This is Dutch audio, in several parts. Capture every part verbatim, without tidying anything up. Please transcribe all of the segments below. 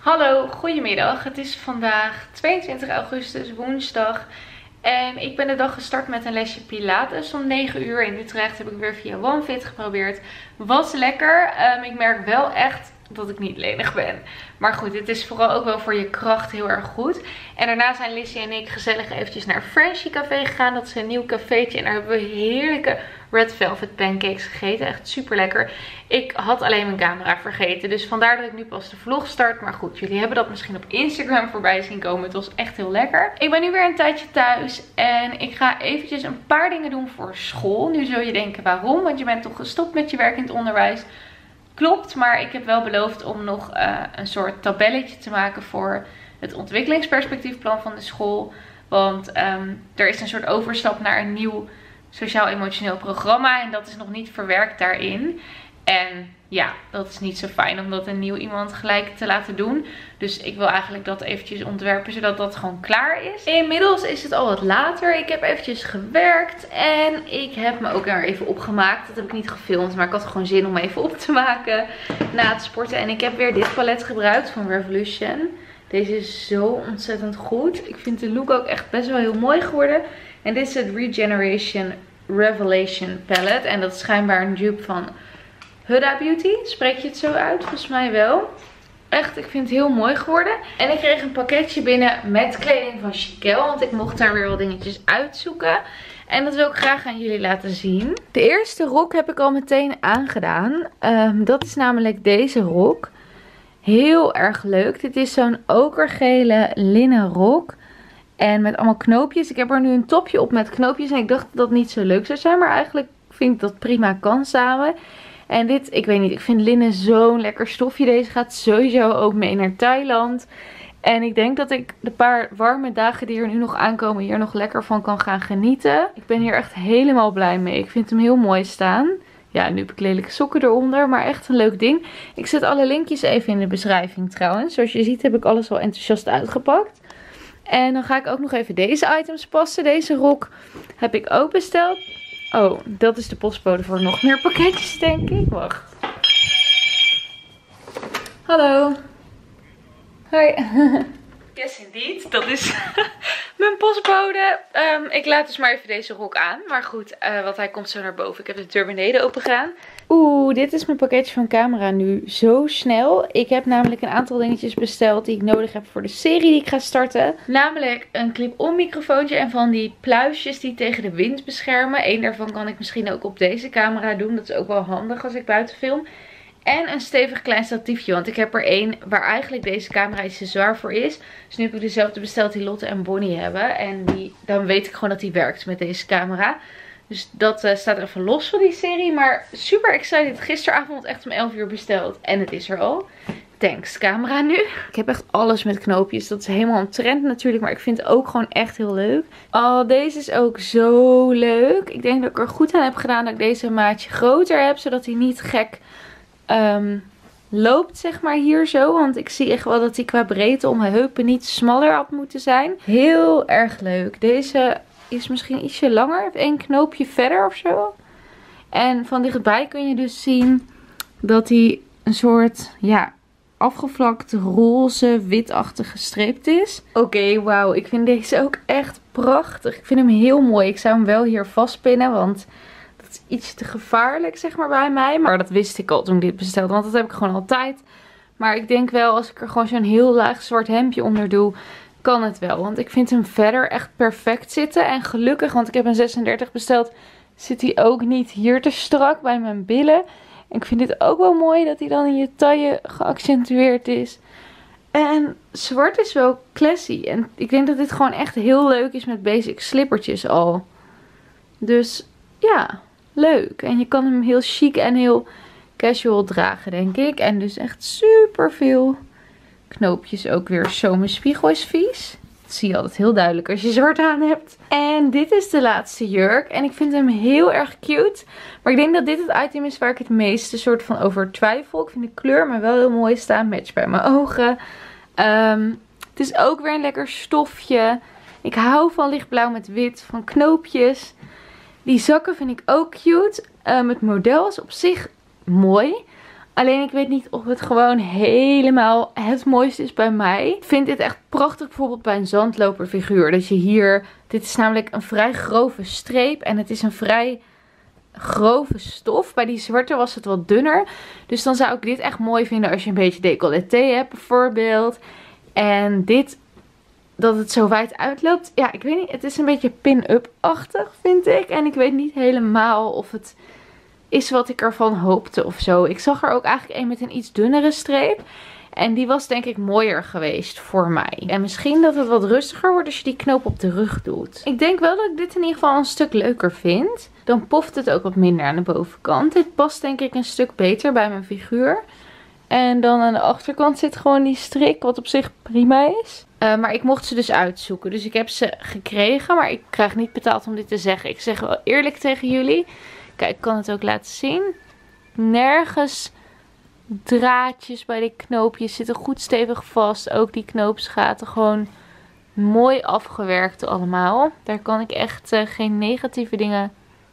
Hallo, goedemiddag. Het is vandaag tweeëntwintig augustus, woensdag. En ik ben de dag gestart met een lesje Pilates om negen uur. In Utrecht heb ik weer via OneFit geprobeerd. Was lekker. Um, ik merk wel echt dat ik niet lenig ben. Maar goed, het is vooral ook wel voor je kracht heel erg goed. En daarna zijn Lissy en ik gezellig eventjes naar Frenchy Café gegaan. Dat is een nieuw cafeetje. En daar hebben we heerlijke red velvet pancakes gegeten. Echt super lekker. Ik had alleen mijn camera vergeten. Dus vandaar dat ik nu pas de vlog start. Maar goed, jullie hebben dat misschien op Instagram voorbij zien komen. Het was echt heel lekker. Ik ben nu weer een tijdje thuis. En ik ga eventjes een paar dingen doen voor school. Nu zul je denken waarom. Want je bent toch gestopt met je werk in het onderwijs. Klopt, maar ik heb wel beloofd om nog uh, een soort tabelletje te maken voor het ontwikkelingsperspectiefplan van de school. Want um, er is een soort overstap naar een nieuw sociaal-emotioneel programma en dat is nog niet verwerkt daarin. En ja, dat is niet zo fijn om dat een nieuw iemand gelijk te laten doen. Dus ik wil eigenlijk dat eventjes ontwerpen zodat dat gewoon klaar is. Inmiddels is het al wat later. Ik heb eventjes gewerkt en ik heb me ook weer even opgemaakt. Dat heb ik niet gefilmd, maar ik had gewoon zin om even op te maken na het sporten. En ik heb weer dit palet gebruikt van Revolution. Deze is zo ontzettend goed. Ik vind de look ook echt best wel heel mooi geworden. En dit is het Regeneration Revelation palette. En dat is schijnbaar een dupe van Huda Beauty. Spreek je het zo uit? Volgens mij wel. Echt, ik vind het heel mooi geworden. En ik kreeg een pakketje binnen met kleding van Chiquel. Want ik mocht daar weer wat dingetjes uitzoeken. En dat wil ik graag aan jullie laten zien. De eerste rok heb ik al meteen aangedaan. Um, dat is namelijk deze rok. Heel erg leuk. Dit is zo'n okergele linnen rok. En met allemaal knoopjes. Ik heb er nu een topje op met knoopjes. En ik dacht dat dat niet zo leuk zou zijn. Maar eigenlijk vind ik dat prima kan samen. En dit, ik weet niet. Ik vind linnen zo'n lekker stofje. Deze gaat sowieso ook mee naar Thailand. En ik denk dat ik de paar warme dagen die er nu nog aankomen hier nog lekker van kan gaan genieten. Ik ben hier echt helemaal blij mee. Ik vind hem heel mooi staan. Ja, nu heb ik lelijke sokken eronder. Maar echt een leuk ding. Ik zet alle linkjes even in de beschrijving trouwens. Zoals je ziet heb ik alles al enthousiast uitgepakt. En dan ga ik ook nog even deze items passen. Deze rok heb ik ook besteld. Oh, dat is de postbode voor nog meer pakketjes, denk ik. Wacht. Hallo. Hoi. Yes, indeed. Dat is mijn postbode. Um, ik laat dus maar even deze rok aan. Maar goed, uh, want hij komt zo naar boven. Ik heb de deur beneden open gedaan. Oeh, dit is mijn pakketje van camera nu zo snel. Ik heb namelijk een aantal dingetjes besteld die ik nodig heb voor de serie die ik ga starten. Namelijk een clip-on microfoontje en van die pluisjes die tegen de wind beschermen. Eén daarvan kan ik misschien ook op deze camera doen. Dat is ook wel handig als ik buiten film. En een stevig klein statiefje, want ik heb er één waar eigenlijk deze camera iets te zwaar voor is. Dus nu heb ik dezelfde besteld die Lotte en Bonnie hebben. En die, dan weet ik gewoon dat die werkt met deze camera. Dus dat uh, staat even los van die serie. Maar super excited. Gisteravond echt om elf uur besteld. En het is er al. Thanks camera nu. Ik heb echt alles met knoopjes. Dat is helemaal een trend natuurlijk. Maar ik vind het ook gewoon echt heel leuk. Oh, deze is ook zo leuk. Ik denk dat ik er goed aan heb gedaan dat ik deze een maatje groter heb. Zodat hij niet gek um, loopt zeg maar hier zo. Want ik zie echt wel dat hij qua breedte om mijn heupen niet smaller had moeten zijn. Heel erg leuk. Deze is misschien ietsje langer. Heeft één knoopje verder of zo. En van dichtbij kun je dus zien dat hij een soort, ja, afgevlakt roze witachtig gestreept is. Oké, okay, wauw. Ik vind deze ook echt prachtig. Ik vind hem heel mooi. Ik zou hem wel hier vastpinnen, want dat is iets te gevaarlijk zeg maar bij mij. Maar dat wist ik al toen ik dit bestelde, want dat heb ik gewoon altijd. Maar ik denk wel als ik er gewoon zo'n heel laag zwart hemdje onder doe, kan het wel. Want ik vind hem verder echt perfect zitten. En gelukkig, want ik heb een zesendertig besteld, zit hij ook niet hier te strak bij mijn billen. En ik vind dit ook wel mooi dat hij dan in je taille geaccentueerd is. En zwart is wel classy. En ik denk dat dit gewoon echt heel leuk is met basic slippertjes al. Dus ja, leuk. En je kan hem heel chic en heel casual dragen, denk ik. En dus echt super veel knoopjes ook weer. Zo, mijn spiegel is vies. Dat zie je altijd heel duidelijk als je zwart aan hebt. En dit is de laatste jurk. En ik vind hem heel erg cute. Maar ik denk dat dit het item is waar ik het meeste soort van over twijfel. Ik vind de kleur maar wel heel mooi staan. Match bij mijn ogen. Um, het is ook weer een lekker stofje. Ik hou van lichtblauw met wit. Van knoopjes. Die zakken vind ik ook cute. Um, het model is op zich mooi. Alleen ik weet niet of het gewoon helemaal het mooiste is bij mij. Ik vind dit echt prachtig bijvoorbeeld bij een zandloperfiguur. Dat je hier, dit is namelijk een vrij grove streep en het is een vrij grove stof. Bij die zwarte was het wat dunner. Dus dan zou ik dit echt mooi vinden als je een beetje decolleté hebt bijvoorbeeld. En dit, dat het zo wijd uitloopt. Ja, ik weet niet, het is een beetje pin-up-achtig vind ik. En ik weet niet helemaal of het is wat ik ervan hoopte of zo. Ik zag er ook eigenlijk een met een iets dunnere streep. En die was denk ik mooier geweest voor mij. En misschien dat het wat rustiger wordt als je die knoop op de rug doet. Ik denk wel dat ik dit in ieder geval een stuk leuker vind. Dan poft het ook wat minder aan de bovenkant. Dit past denk ik een stuk beter bij mijn figuur. En dan aan de achterkant zit gewoon die strik, wat op zich prima is. Uh, maar ik mocht ze dus uitzoeken. Dus ik heb ze gekregen, maar ik krijg niet betaald om dit te zeggen. Ik zeg wel eerlijk tegen jullie. Kijk, ik kan het ook laten zien. Nergens draadjes bij die knoopjes zitten goed stevig vast. Ook die knoopsgaten gewoon mooi afgewerkt allemaal. Daar kan ik echt uh, geen negatieve dingen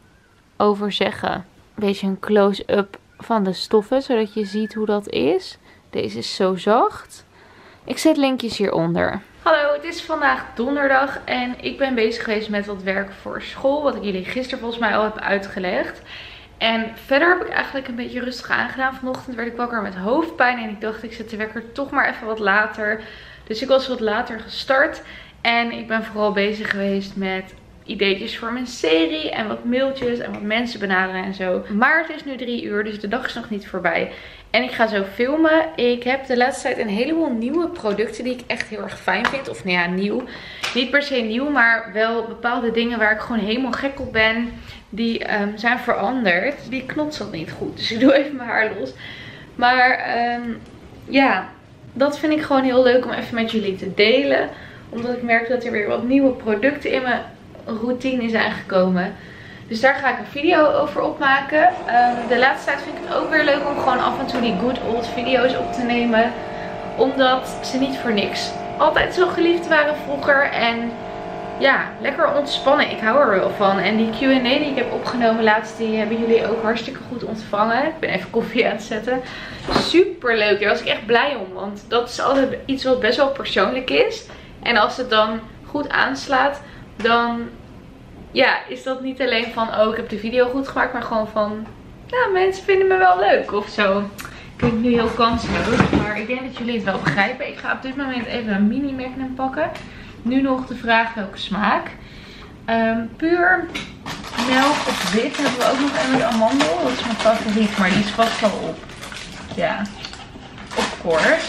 over zeggen. Een beetje een close-up van de stoffen, zodat je ziet hoe dat is. Deze is zo zacht. Ik zet linkjes hieronder. Hallo, het is vandaag donderdag en ik ben bezig geweest met wat werk voor school. Wat ik jullie gisteren volgens mij al heb uitgelegd. En verder heb ik eigenlijk een beetje rustig aangedaan. Vanochtend werd ik wakker met hoofdpijn en ik dacht ik zet de wekker toch maar even wat later. Dus ik was wat later gestart. En ik ben vooral bezig geweest met ideetjes voor mijn serie en wat mailtjes en wat mensen benaderen en zo. Maar het is nu drie uur, dus de dag is nog niet voorbij. En ik ga zo filmen. Ik heb de laatste tijd een heleboel nieuwe producten die ik echt heel erg fijn vind. Of nou ja, nieuw. Niet per se nieuw, maar wel bepaalde dingen waar ik gewoon helemaal gek op ben. Die um, zijn veranderd. Die knopt zat niet goed, dus ik doe even mijn haar los. Maar um, ja, dat vind ik gewoon heel leuk om even met jullie te delen. Omdat ik merk dat er weer wat nieuwe producten in mijn routine zijn gekomen. Dus daar ga ik een video over opmaken. Um, de laatste tijd vind ik het ook weer leuk om gewoon af en toe die good old video's op te nemen. Omdat ze niet voor niks altijd zo geliefd waren vroeger. En ja, lekker ontspannen. Ik hou er wel van. En die Q en A die ik heb opgenomen laatst, die hebben jullie ook hartstikke goed ontvangen. Ik ben even koffie aan het zetten. Super leuk. Daar was ik echt blij om. Want dat is altijd iets wat best wel persoonlijk is. En als het dan goed aanslaat, dan ja, is dat niet alleen van, oh ik heb de video goed gemaakt, maar gewoon van, ja, mensen vinden me wel leuk of zo. Ik vind het nu heel kansloos, maar ik denk dat jullie het wel begrijpen. Ik ga op dit moment even een mini Magnum pakken. Nu nog de vraag welke smaak. Um, puur melk of wit hebben we ook nog een met amandel. Dat is mijn favoriet, maar die is vast wel op. Ja, of course.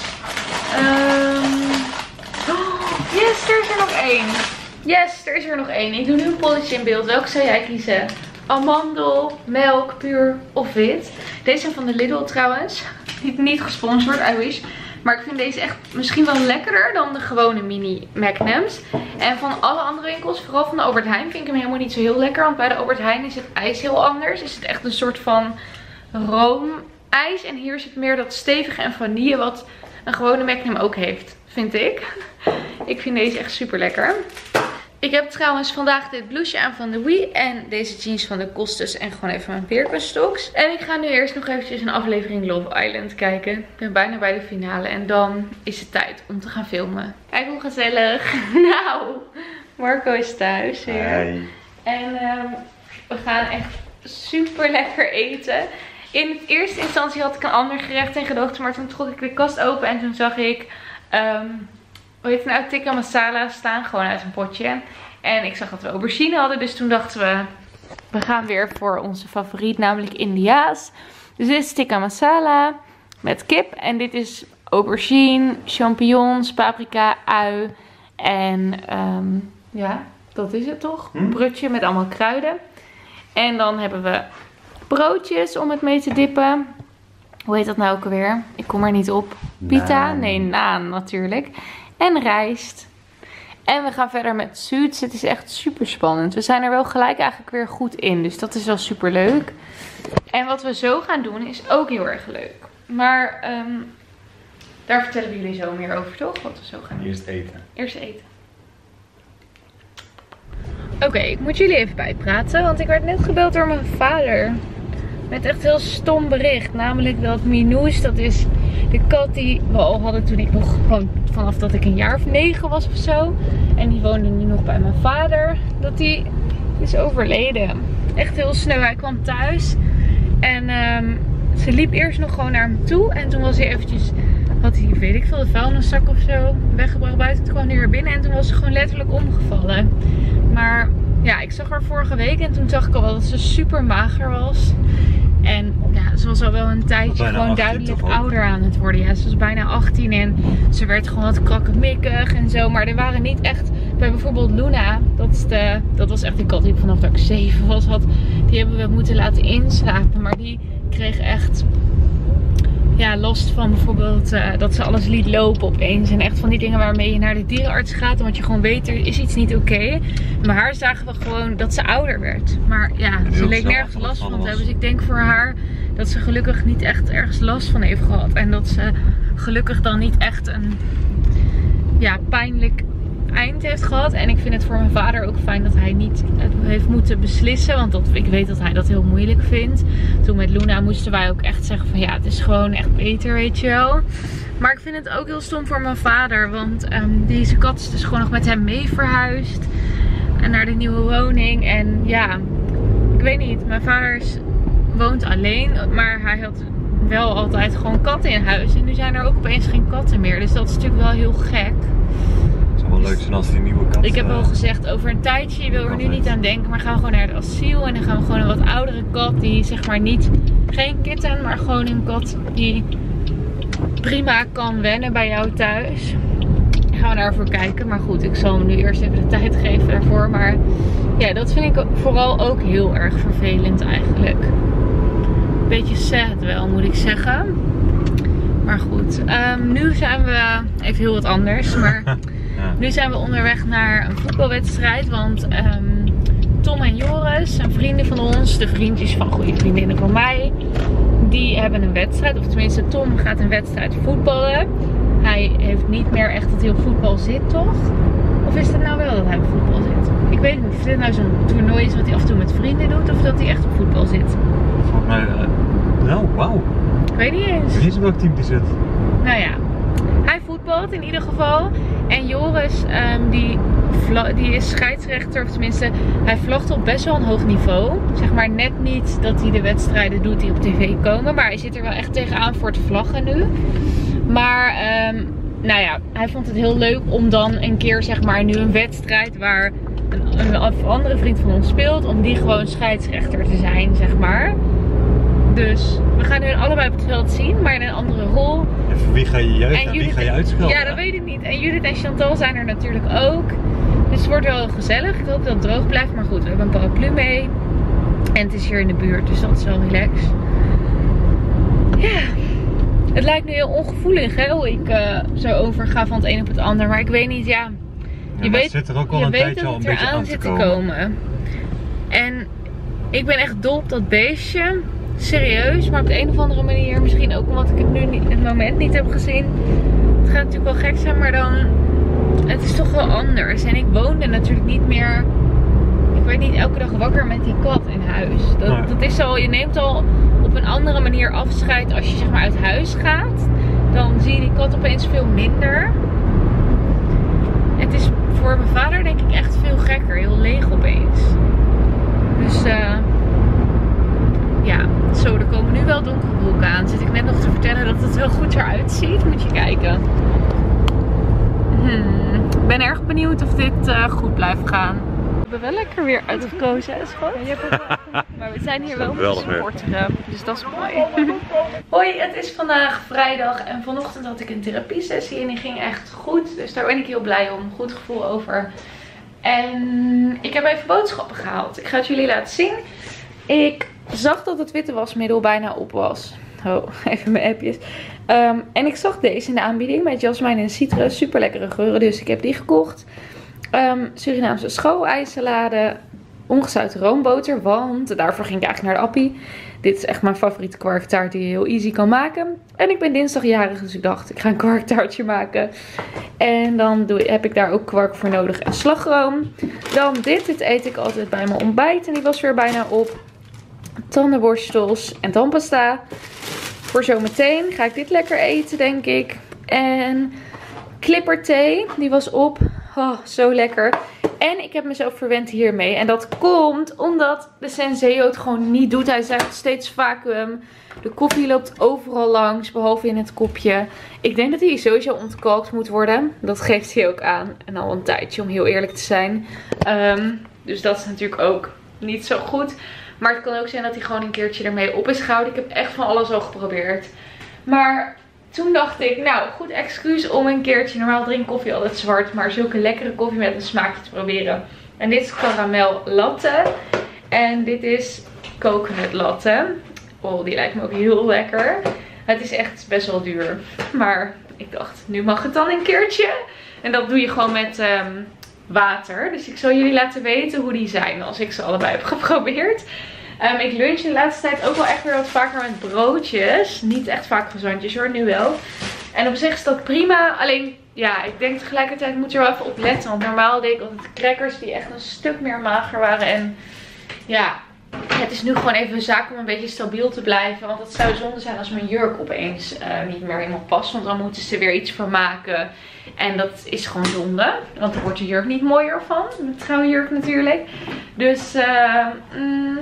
Um, oh, yes, er is er nog één. Yes, er is er nog één. Ik doe nu een polletje in beeld. Welke zou jij kiezen? Amandel, melk, puur of wit? Deze zijn van de Lidl trouwens. Niet, niet gesponsord, I wish. Maar ik vind deze echt misschien wel lekkerder dan de gewone mini Magnums. En van alle andere winkels, vooral van de Albert Heijn, vind ik hem helemaal niet zo heel lekker. Want bij de Albert Heijn is het ijs heel anders. Is het echt een soort van roomijs. En hier zit meer dat stevige en vanille wat een gewone Magnum ook heeft, vind ik. Ik vind deze echt super lekker. Ik heb trouwens vandaag dit blouseje aan van de Wii en deze jeans van de Costes en gewoon even mijn Birkenstocks. En ik ga nu eerst nog eventjes een aflevering Love Island kijken. Ik ben bijna bij de finale en dan is het tijd om te gaan filmen. Kijk hoe gezellig. Nou, Marco is thuis weer. Hey. En um, we gaan echt super lekker eten. In eerste instantie had ik een ander gerecht in gedachten, maar toen trok ik de kast open en toen zag ik Um, hoe heet het nou, tikka masala staan, gewoon uit een potje. En ik zag dat we aubergine hadden, dus toen dachten we, we gaan weer voor onze favoriet, namelijk Indiaas. Dus dit is tikka masala met kip en dit is aubergine, champignons, paprika, ui en um, ja, dat is het toch? Een brutje met allemaal kruiden. En dan hebben we broodjes om het mee te dippen. Hoe heet dat nou ook alweer? Ik kom er niet op. Pita? Nee, naan natuurlijk. En rijst. En we gaan verder met zoets. Het is echt super spannend. We zijn er wel gelijk eigenlijk weer goed in. Dus dat is wel super leuk. En wat we zo gaan doen is ook heel erg leuk. Maar um, daar vertellen we jullie zo meer over, toch? Wat we zo gaan doen. Eerst eten. Eerst eten. Oké, okay, ik moet jullie even bijpraten. Want ik werd net gebeld door mijn vader. met echt heel stom bericht. Namelijk dat Minoes, dat is de kat die we al hadden toen ik nog gewoon vanaf dat ik een jaar of negen was of zo. En die woonde nu nog bij mijn vader. Dat die is overleden. Echt heel snel. Hij kwam thuis en um, ze liep eerst nog gewoon naar hem toe. En toen was hij eventjes, had hij, weet ik veel, de vuilniszak of zo weggebracht buiten. Toen kwam hij weer binnen en toen was ze gewoon letterlijk omgevallen. Maar ja, ik zag haar vorige week en toen zag ik al wel dat ze super mager was. En ja, ze was al wel een tijdje gewoon achttien, duidelijk ouder aan het worden. Ja, ze was bijna achttien en ze werd gewoon wat krakkemikkig en zo. Maar er waren niet echt, bij bijvoorbeeld Luna, dat, is de, dat was echt een kat die ik vanaf dat ik zeven was had. Die hebben we moeten laten inslapen, maar die kreeg echt ja, last van bijvoorbeeld uh, dat ze alles liet lopen opeens. En echt van die dingen waarmee je naar de dierenarts gaat. Omdat je gewoon weet, er is iets niet oké. Okay. Maar haar zagen we gewoon dat ze ouder werd. Maar ja, ze leek nergens last van te hebben. Dus ik denk voor haar dat ze gelukkig niet echt ergens last van heeft gehad. En dat ze gelukkig dan niet echt een ja, pijnlijk eind heeft gehad. En ik vind het voor mijn vader ook fijn dat hij niet het heeft moeten beslissen. Want dat, ik weet dat hij dat heel moeilijk vindt. Toen met Luna moesten wij ook echt zeggen van ja, het is gewoon echt beter, weet je wel. Maar ik vind het ook heel stom voor mijn vader. Want um, deze kat is dus gewoon nog met hem mee verhuisd. En naar de nieuwe woning. En ja, ik weet niet. Mijn vader is, woont alleen. Maar hij had wel altijd gewoon katten in huis. En nu zijn er ook opeens geen katten meer. Dus dat is natuurlijk wel heel gek. Wel leuk zijn als die nieuwe kat. Ik heb al gezegd, over een tijdje, je wil er nu niet aan denken, maar gaan we gewoon naar het asiel. En dan gaan we gewoon een wat oudere kat, die zeg maar niet, geen kitten, maar gewoon een kat die prima kan wennen bij jou thuis. Dan gaan we daarvoor kijken. Maar goed, ik zal hem nu eerst even de tijd geven daarvoor. Maar ja, dat vind ik vooral ook heel erg vervelend eigenlijk. Beetje sad wel, moet ik zeggen. Maar goed, um, nu zijn we, even heel wat anders, maar... Ja. Nu zijn we onderweg naar een voetbalwedstrijd, want um, Tom en Joris, zijn vrienden van ons, de vriendjes van goede vriendinnen van mij, die hebben een wedstrijd. Of tenminste, Tom gaat een wedstrijd voetballen. Hij heeft niet meer echt dat hij op voetbal zit, toch? Of is het nou wel dat hij op voetbal zit? Ik weet niet of dit nou zo'n toernooi is wat hij af en toe met vrienden doet, of dat hij echt op voetbal zit. Volgens mij, uh, nou, wauw. Ik weet niet eens. Ik weet niet welk team die zit. Nou ja. Hij voetbalt in ieder geval. En Joris, um, die, die is scheidsrechter. Of tenminste, hij vlagt op best wel een hoog niveau. Zeg maar net niet dat hij de wedstrijden doet die op tv komen. Maar hij zit er wel echt tegenaan voor te vlaggen nu. Maar, um, nou ja, hij vond het heel leuk om dan een keer, zeg maar, nu een wedstrijd waar een, een andere vriend van ons speelt. Om die gewoon scheidsrechter te zijn, zeg maar. Dus we gaan nu allebei op het veld zien, maar in een andere rol. En voor wie ga je juichen en, en wie ga je uitschelden? Ja, dat weet ik niet. En Judith en Chantal zijn er natuurlijk ook. Dus het wordt wel gezellig. Ik hoop dat het droog blijft. Maar goed, we hebben een paraplu mee. En het is hier in de buurt, dus dat is wel relaxed. Ja. Het lijkt nu heel ongevoelig, hè, hoe ik uh, zo overga van het een op het ander. Maar ik weet niet, ja. Je ja, weet, zit er ook al je een weet tijdje dat al een het beetje eraan aan zit te te komen. komen. En ik ben echt dol op dat beestje. Serieus, maar op de een of andere manier, misschien ook omdat ik het nu niet, het moment niet heb gezien. Het gaat natuurlijk wel gek zijn, maar dan, het is toch wel anders. En ik woonde natuurlijk niet meer, ik werd niet elke dag wakker met die kat in huis. Dat, nee. dat is al, je neemt al op een andere manier afscheid als je zeg maar uit huis gaat. Dan zie je die kat opeens veel minder. Het is voor mijn vader denk ik echt veel gekker, heel leeg opeens. Dus eh... Uh, ja, zo, er komen nu wel donkere wolken aan. Zit ik net nog te vertellen dat het wel goed eruit ziet. Moet je kijken. Hmm. Ik ben erg benieuwd of dit uh, goed blijft gaan. We hebben wel lekker weer uitgekozen, hè, schat? Ja, je hebt het wel. Maar we zijn hier wel om te sporten. Dus dat is mooi. Hoi, het is vandaag vrijdag. En vanochtend had ik een therapiesessie. En die ging echt goed. Dus daar ben ik heel blij om. Goed gevoel over. En ik heb even boodschappen gehaald. Ik ga het jullie laten zien. Ik zag dat het witte wasmiddel bijna op was. Oh, even mijn appjes. Um, en ik zag deze in de aanbieding met jasmijn en citrus. Super lekkere geuren, dus ik heb die gekocht. Um, Surinaamse schooleisalade. Ongezouten roomboter, want daarvoor ging ik eigenlijk naar de appie. Dit is echt mijn favoriete kwarktaart die je heel easy kan maken. En ik ben dinsdag jarig, dus ik dacht ik ga een kwarktaartje maken. En dan doe, heb ik daar ook kwark voor nodig en slagroom. Dan dit, dit eet ik altijd bij mijn ontbijt en die was weer bijna op. tandenborstels en tandpasta. Voor zometeen ga ik dit lekker eten, denk ik. En clipperthee, die was op. Oh, zo lekker. En ik heb mezelf verwend hiermee. En dat komt omdat de Senseo het gewoon niet doet. Hij zegt steeds vacuüm. De koffie loopt overal langs, behalve in het kopje. Ik denk dat hij sowieso ontkalkt moet worden. Dat geeft hij ook aan. En al een tijdje, om heel eerlijk te zijn. Um, dus dat is natuurlijk ook niet zo goed. Maar het kan ook zijn dat hij gewoon een keertje ermee op is gehouden. Ik heb echt van alles al geprobeerd. Maar toen dacht ik, nou, goed excuus om een keertje, normaal drink koffie altijd zwart, maar zulke lekkere koffie met een smaakje te proberen. En dit is caramel latte. En dit is coconut latte. Oh, die lijkt me ook heel lekker. Het is echt best wel duur. Maar ik dacht, nu mag het dan een keertje. En dat doe je gewoon met um, water. Dus ik zal jullie laten weten hoe die zijn als ik ze allebei heb geprobeerd. Um, ik lunch in de laatste tijd ook wel echt weer wat vaker met broodjes. Niet echt vaak gezondjes hoor, nu wel. En op zich is dat prima. Alleen, ja, ik denk tegelijkertijd moet je er wel even op letten. Want normaal deed ik altijd crackers die echt een stuk meer mager waren. En ja, het is nu gewoon even een zaak om een beetje stabiel te blijven. Want het zou zonde zijn als mijn jurk opeens uh, niet meer helemaal past. Want dan moeten ze weer iets van maken. En dat is gewoon zonde. Want daar wordt de jurk niet mooier van. Een trouwjurk natuurlijk. Dus uh, mm,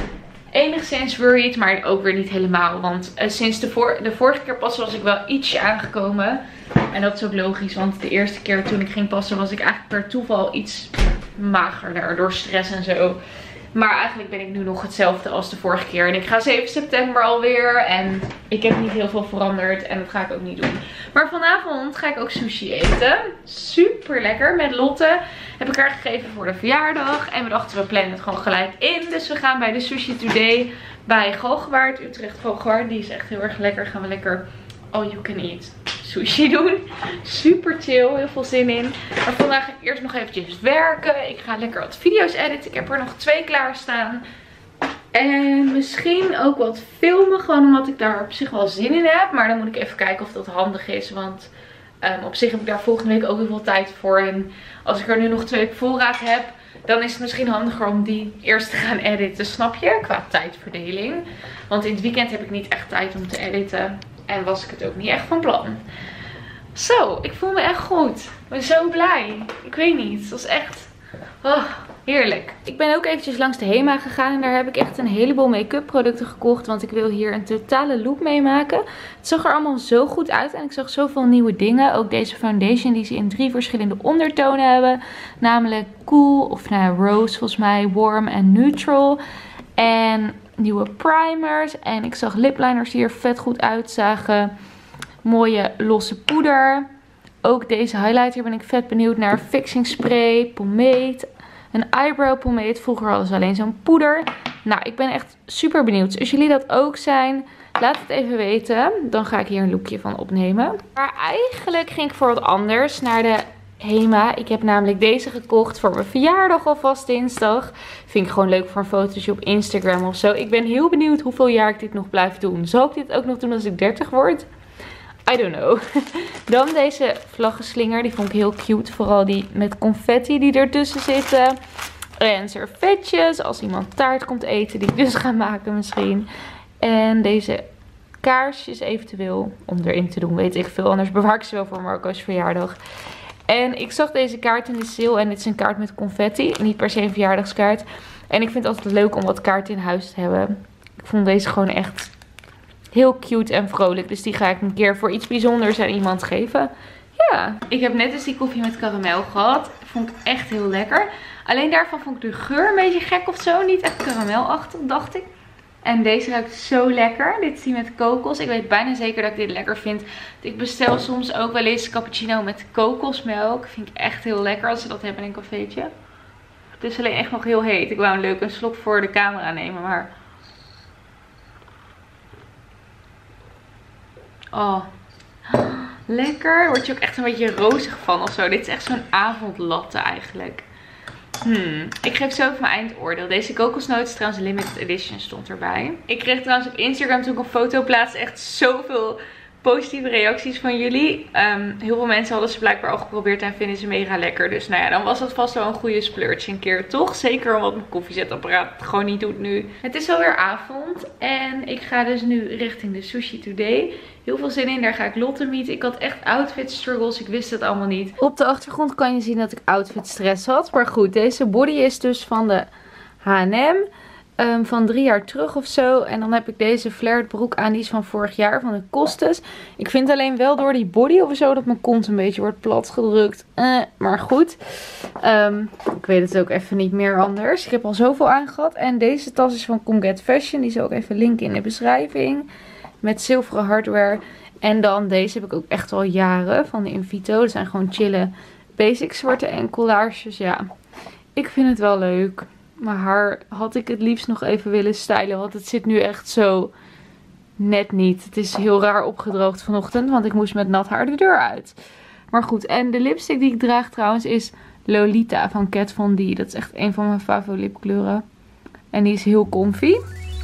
enigszins worried. Maar ook weer niet helemaal. Want uh, sinds de, vor de vorige keer passen was ik wel ietsje aangekomen. En dat is ook logisch. Want de eerste keer toen ik ging passen was ik eigenlijk per toeval iets magerder. Door stress en zo. Maar eigenlijk ben ik nu nog hetzelfde als de vorige keer. En ik ga zeven september alweer. En ik heb niet heel veel veranderd. En dat ga ik ook niet doen. Maar vanavond ga ik ook sushi eten. Super lekker. Met Lotte. Heb ik haar gegeven voor de verjaardag. En we dachten we plannen het gewoon gelijk in. Dus we gaan bij de Sushi Today. Bij Galgenwaard. Utrecht Galgenwaard. Die is echt heel erg lekker. Gaan we lekker all you can eat sushi doen. Super chill. Heel veel zin in. Maar vandaag ga ik eerst nog eventjes werken. Ik ga lekker wat video's editen. Ik heb er nog twee klaarstaan. En misschien ook wat filmen. Gewoon omdat ik daar op zich wel zin in heb. Maar dan moet ik even kijken of dat handig is. Want um, op zich heb ik daar volgende week ook heel veel tijd voor. En als ik er nu nog twee weken voorraad heb. Dan is het misschien handiger om die eerst te gaan editen. Snap je? Qua tijdverdeling. Want in het weekend heb ik niet echt tijd om te editen. En was ik het ook niet echt van plan. Zo, ik voel me echt goed. Ik ben zo blij. Ik weet niet. Het was echt oh, heerlijk. Ik ben ook eventjes langs de Hema gegaan. En daar heb ik echt een heleboel make-up producten gekocht. Want ik wil hier een totale look meemaken. Het zag er allemaal zo goed uit. En ik zag zoveel nieuwe dingen. Ook deze foundation die ze in drie verschillende ondertonen hebben. Namelijk Cool, of nou Rose volgens mij, Warm en Neutral. En nieuwe primers. En ik zag lipliners die er vet goed uitzagen. Mooie losse poeder. Ook deze highlighter ben ik vet benieuwd naar. Fixing spray, pomade. Een eyebrow pomade. Vroeger hadden ze alleen zo'n poeder. Nou, ik ben echt super benieuwd. Dus als jullie dat ook zijn, laat het even weten. Dan ga ik hier een lookje van opnemen. Maar eigenlijk ging ik voor wat anders. Naar de Hema. Ik heb namelijk deze gekocht voor mijn verjaardag alvast dinsdag. Vind ik gewoon leuk voor een fotootje op Instagram of zo. Ik ben heel benieuwd hoeveel jaar ik dit nog blijf doen. Zal ik dit ook nog doen als ik dertig word? I don't know. Dan deze vlaggenslinger. Die vond ik heel cute. Vooral die met confetti die ertussen zitten. En servetjes. Als iemand taart komt eten. Die ik dus ga maken misschien. En deze kaarsjes eventueel. Om erin te doen. Weet ik veel. Anders bewaar ik ze wel voor Marco's verjaardag. En ik zag deze kaart in de sale. En dit is een kaart met confetti. Niet per se een verjaardagskaart. En ik vind het altijd leuk om wat kaarten in huis te hebben. Ik vond deze gewoon echt heel cute en vrolijk. Dus die ga ik een keer voor iets bijzonders aan iemand geven. Ja. Ik heb net dus die koffie met karamel gehad. Vond ik echt heel lekker. Alleen daarvan vond ik de geur een beetje gek of zo. Niet echt karamelachtig, dacht ik. En deze ruikt zo lekker. Dit is die met kokos. Ik weet bijna zeker dat ik dit lekker vind. Ik bestel soms ook wel eens cappuccino met kokosmelk. Vind ik echt heel lekker als ze dat hebben in een cafeetje. Het is alleen echt nog heel heet. Ik wou een leuk een slok voor de camera nemen, maar oh, lekker. Daar word je ook echt een beetje rozig van of zo. Dit is echt zo'n avondlatte eigenlijk. Hmm. Ik geef zo even mijn eindoordeel. Deze kokosnoot is trouwens limited edition, stond erbij. Ik kreeg trouwens op Instagram toen ik een foto plaatste echt zoveel positieve reacties van jullie. Um, heel veel mensen hadden ze blijkbaar al geprobeerd en vinden ze mega lekker. Dus nou ja, dan was dat vast wel een goede splurge een keer, toch? Zeker omdat mijn koffiezetapparaat het gewoon niet doet nu. Het is alweer avond en ik ga dus nu richting de Sushi Today. Heel veel zin in, daar ga ik Lotte meeten. Ik had echt outfit struggles, ik wist het allemaal niet. Op de achtergrond kan je zien dat ik outfit stress had. Maar goed, deze body is dus van de H en M. Um, van drie jaar terug of zo. En dan heb ik deze flared broek aan. Die is van vorig jaar, van de Costes. Ik vind alleen wel door die body of zo dat mijn kont een beetje wordt plat gedrukt. Uh, maar goed. Um, ik weet het ook even niet meer anders. Ik heb al zoveel aangehad. En deze tas is van Come Get Fashion. Die zal ik even linken in de beschrijving. Met zilveren hardware. En dan deze heb ik ook echt al jaren. Van de Invito. Dat zijn gewoon chille basic zwarte enkellaarsjes. Ja, ik vind het wel leuk. Mijn haar had ik het liefst nog even willen stylen. Want het zit nu echt zo net niet. Het is heel raar opgedroogd vanochtend. Want ik moest met nat haar de deur uit. Maar goed. En de lipstick die ik draag trouwens is Lolita van Kat Von D. Dat is echt een van mijn favoriete lipkleuren. En die is heel comfy.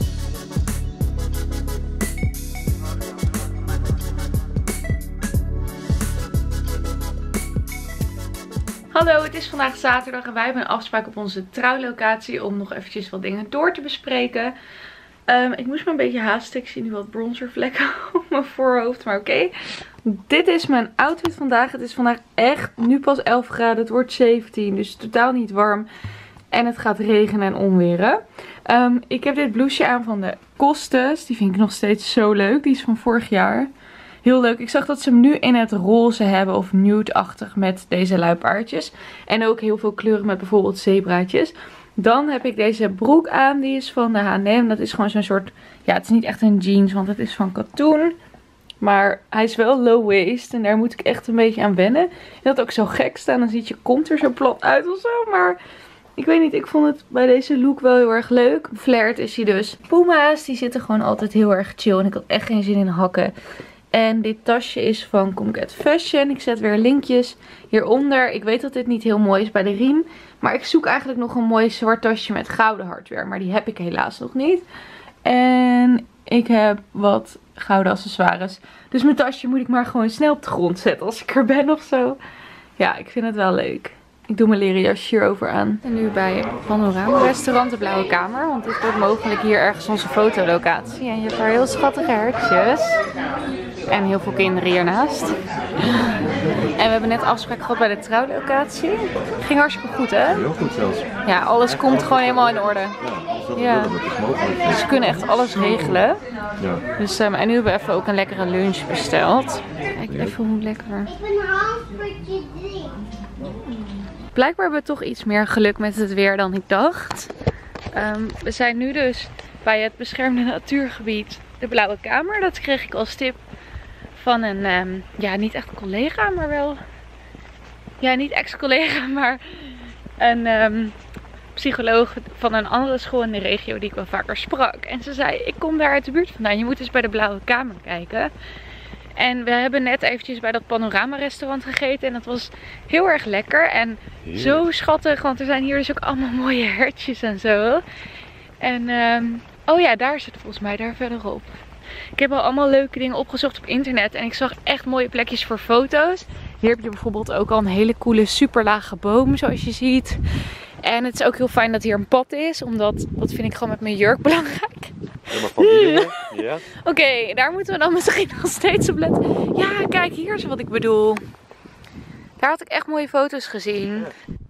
Hallo, het is vandaag zaterdag en wij hebben een afspraak op onze trouwlocatie om nog eventjes wat dingen door te bespreken. Um, ik moest me een beetje haasten. Ik zie nu wat bronzervlekken op mijn voorhoofd, maar oké. Okay. Dit is mijn outfit vandaag. Het is vandaag echt nu pas elf graden. Het wordt zeventien, dus totaal niet warm. En het gaat regenen en onweren. Um, ik heb dit blouseje aan van de Costes. Die vind ik nog steeds zo leuk. Die is van vorig jaar. Heel leuk. Ik zag dat ze hem nu in het roze hebben of nude-achtig met deze luipaardjes. En ook heel veel kleuren met bijvoorbeeld zebraatjes. Dan heb ik deze broek aan. Die is van de H en M. Dat is gewoon zo'n soort... Ja, het is niet echt een jeans, want het is van katoen. Maar hij is wel low waist. En daar moet ik echt een beetje aan wennen. En dat ook zo gek staan. Dan ziet je kont er zo plat uit of zo. Maar ik weet niet. Ik vond het bij deze look wel heel erg leuk. Flared is hij dus. Puma's, die zitten gewoon altijd heel erg chill. En ik had echt geen zin in hakken. En dit tasje is van Come Get Fashion. Ik zet weer linkjes hieronder. Ik weet dat dit niet heel mooi is bij de riem. Maar ik zoek eigenlijk nog een mooi zwart tasje met gouden hardware. Maar die heb ik helaas nog niet. En ik heb wat gouden accessoires. Dus mijn tasje moet ik maar gewoon snel op de grond zetten als ik er ben of zo. Ja, ik vind het wel leuk. Ik doe mijn leren jasje hierover aan. En nu bij Panorama Restaurant, de Blauwe Kamer. Want dit wordt mogelijk hier ergens onze fotolocatie. En je hebt daar heel schattige hertjes. En heel veel kinderen hiernaast. En we hebben net afspraak gehad bij de trouwlocatie. Ging hartstikke goed, hè? Heel goed zelfs. Ja, alles komt gewoon helemaal in orde. Ja, dus ja. dat is mogelijk. Dus ze kunnen echt alles regelen. Ja. Dus, um, en nu hebben we even ook een lekkere lunch besteld. Kijk even hoe lekker. Ik ben een hamstertje drie. Blijkbaar hebben we toch iets meer geluk met het weer dan ik dacht. Um, we zijn nu dus bij het beschermde natuurgebied de Blauwe Kamer. Dat kreeg ik als tip van een, um, ja niet echt een collega, maar wel, ja niet ex-collega, maar een um, psycholoog van een andere school in de regio die ik wel vaker sprak. En ze zei, ik kom daar uit de buurt vandaan, je moet eens bij de Blauwe Kamer kijken. En we hebben net eventjes bij dat Panorama restaurant gegeten. En dat was heel erg lekker. En Heerlijk. Zo schattig. Want er zijn hier dus ook allemaal mooie hertjes en zo. En um, oh ja, daar zit volgens mij daar verderop. Ik heb al allemaal leuke dingen opgezocht op internet. En ik zag echt mooie plekjes voor foto's. Hier heb je bijvoorbeeld ook al een hele coole super lage boom zoals je ziet. En het is ook heel fijn dat hier een pad is. Omdat, dat vind ik gewoon met mijn jurk belangrijk. Ja, maar van hier, ja. Oké, okay, daar moeten we dan misschien nog steeds op letten. Ja, kijk, hier is wat ik bedoel. Daar had ik echt mooie foto's gezien.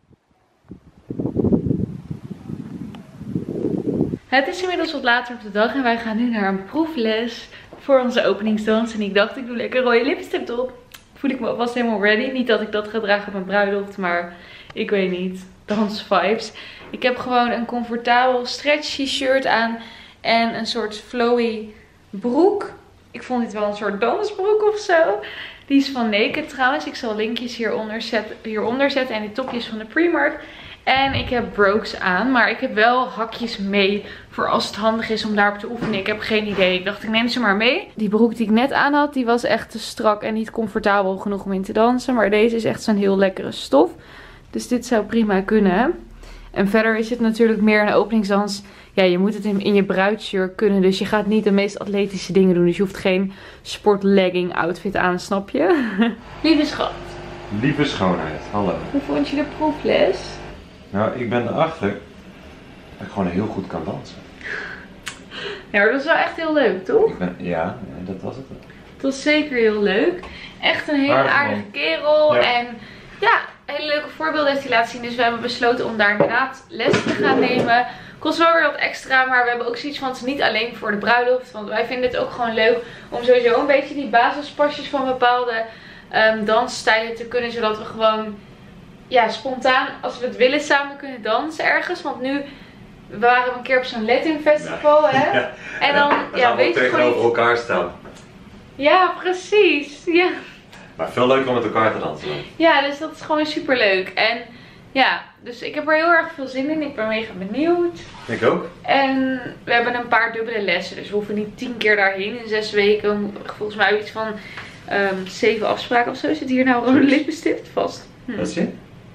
Het is inmiddels wat later op de dag en wij gaan nu naar een proefles voor onze openingsdans. En ik dacht, ik doe lekker rode lipstift op. Voel ik me alvast helemaal ready. Niet dat ik dat ga dragen op mijn bruiloft, maar ik weet niet. Dansvibes. Ik heb gewoon een comfortabel stretchy shirt aan. En een soort flowy broek. Ik vond dit wel een soort dansbroek of zo. Die is van Naked trouwens. Ik zal linkjes hieronder, zet, hieronder zetten. En die topjes van de Primark. En ik heb brogues aan. Maar ik heb wel hakjes mee. Voor als het handig is om daarop te oefenen. Ik heb geen idee. Ik dacht ik neem ze maar mee. Die broek die ik net aan had. Die was echt te strak. En niet comfortabel genoeg om in te dansen. Maar deze is echt zo'n heel lekkere stof. Dus dit zou prima kunnen. En verder is het natuurlijk meer een openingsdans. Ja, je moet het in, in je bruidsjurk kunnen. Dus je gaat niet de meest atletische dingen doen. Dus je hoeft geen sportlegging outfit aan, snap je? Lieve schat. Lieve schoonheid, hallo. Hoe vond je de proefles? Nou, ik ben erachter dat ik gewoon heel goed kan dansen. Ja, dat was wel echt heel leuk, toch? Ik ben, ja, dat was het. Het was zeker heel leuk. Echt een hele Aardig, aardige man. kerel. Ja. En ja, hele leuke voorbeelden heeft hij laten zien. Dus we hebben besloten om daar inderdaad les te gaan nemen. Kost wel weer wat extra, maar we hebben ook zoiets van het is niet alleen voor de bruiloft. Want wij vinden het ook gewoon leuk om sowieso een beetje die basispasjes van bepaalde um, dansstijlen te kunnen. Zodat we gewoon ja, spontaan, als we het willen, samen kunnen dansen ergens. Want nu we waren we een keer op zo'n Latin festival, Ja. hè? Ja. En dan ja, weet je gewoon niet... elkaar staan. Ja, precies. Ja. Maar veel leuker om met elkaar te dansen. Ja, dus dat is gewoon super leuk. En ja, dus ik heb er heel erg veel zin in. Ik ben mega benieuwd. Ik ook. En we hebben een paar dubbele lessen. Dus we hoeven niet tien keer daarheen in zes weken. Volgens mij iets van um, zeven afspraken of zo. Zit hier nou rode lippenstift vast? Hm. Dat zie je?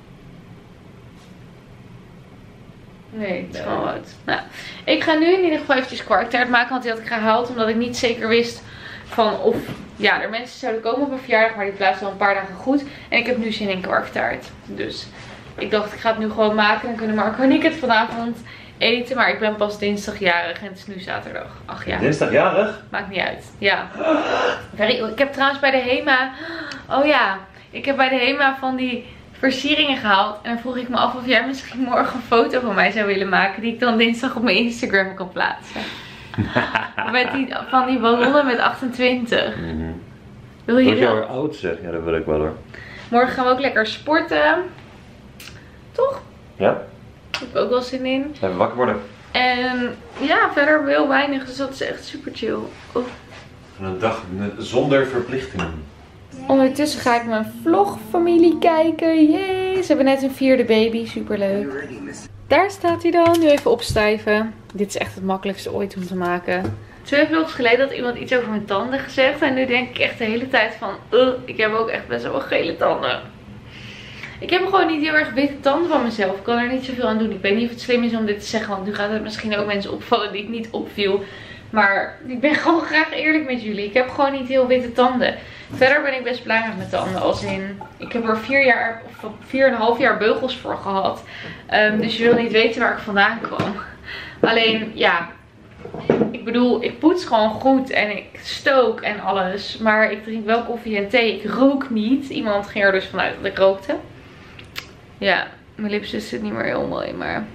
Nee, het is Nee. gewoon rood. Nou, ik ga nu in ieder geval eventjes kwarktaart maken. Want die had ik gehaald omdat ik niet zeker wist van of ja, er mensen zouden komen op een verjaardag. Maar die blijft wel een paar dagen goed. En ik heb nu zin in kwarktaart. Dus ik dacht ik ga het nu gewoon maken. Dan kunnen Marco en ik het vanavond eten. Maar ik ben pas dinsdag jarig en het is nu zaterdag. Ach ja. Dinsdagjarig? Maakt niet uit. Ja. Very, ik heb trouwens bij de HEMA. Oh ja. Ik heb bij de HEMA van die versieringen gehaald. En dan vroeg ik me af of jij misschien morgen een foto van mij zou willen maken. Die ik dan dinsdag op mijn Instagram kan plaatsen. Met die, van die ballonnen met achtentwintig. Mm-hmm. Wil Dat je is jou dat? weer oud zeg. Ja, dat wil ik wel hoor. Morgen gaan we ook lekker sporten. Toch? Ja? Daar heb ik ook wel zin in. Even wakker worden. En ja, verder heel weinig. Dus dat is echt super chill. Oh. Een dag zonder verplichtingen. Ondertussen ga ik mijn vlogfamilie kijken. Yay! Ze hebben net een vierde baby. Super leuk. Daar staat hij dan. Nu even opstijven. Dit is echt het makkelijkste ooit om te maken. Twee vlogs geleden had iemand iets over mijn tanden gezegd. En nu denk ik echt de hele tijd van... Uh, ik heb ook echt best wel gele tanden. Ik heb gewoon niet heel erg witte tanden van mezelf. Ik kan er niet zoveel aan doen. Ik weet niet of het slim is om dit te zeggen. Want nu gaat het misschien ook mensen opvallen die ik niet opviel. Maar ik ben gewoon graag eerlijk met jullie. Ik heb gewoon niet heel witte tanden. Verder ben ik best blij met mijn tanden. Als in, ik heb er vier jaar of vier en een half jaar beugels voor gehad. Um, dus je wil niet weten waar ik vandaan kwam. Alleen, ja. Ik bedoel, ik poets gewoon goed en ik stook en alles. Maar ik drink wel koffie en thee. Ik rook niet. Iemand ging er dus vanuit dat ik rookte. Ja, mijn lipstift zit niet meer helemaal in, maar...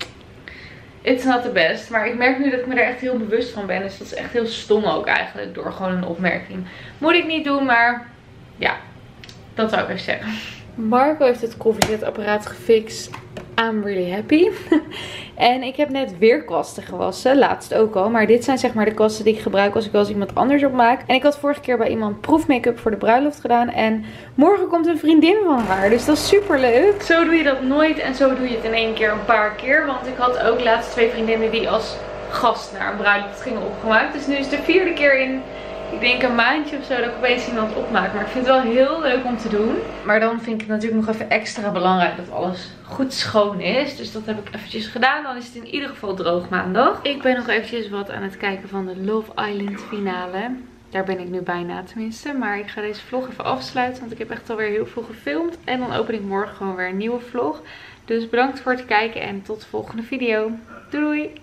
It's not the best. Maar ik merk nu dat ik me er echt heel bewust van ben. Dus dat is echt heel stom ook eigenlijk. Door gewoon een opmerking. Moet ik niet doen, maar... Ja, dat zou ik even zeggen. Marco heeft het koffiezetapparaat gefixt. I'm really happy. En ik heb net weer kwasten gewassen. Laatst ook al. Maar dit zijn zeg maar de kwasten die ik gebruik als ik wel eens iemand anders opmaak. En ik had vorige keer bij iemand proefmake-up voor de bruiloft gedaan. En morgen komt een vriendin van haar. Dus dat is super leuk. Zo doe je dat nooit. En zo doe je het in één keer een paar keer. Want ik had ook laatst twee vriendinnen die als gast naar een bruiloft gingen opgemaakt. Dus nu is het de vierde keer in... Ik denk een maandje of zo dat ik opeens iemand opmaak. Maar ik vind het wel heel leuk om te doen. Maar dan vind ik het natuurlijk nog even extra belangrijk dat alles goed schoon is. Dus dat heb ik eventjes gedaan. Dan is het in ieder geval droog maandag. Ik ben nog eventjes wat aan het kijken van de Love Island finale. Daar ben ik nu bijna tenminste. Maar ik ga deze vlog even afsluiten. Want ik heb echt alweer heel veel gefilmd. En dan open ik morgen gewoon weer een nieuwe vlog. Dus bedankt voor het kijken en tot de volgende video. Doei doei!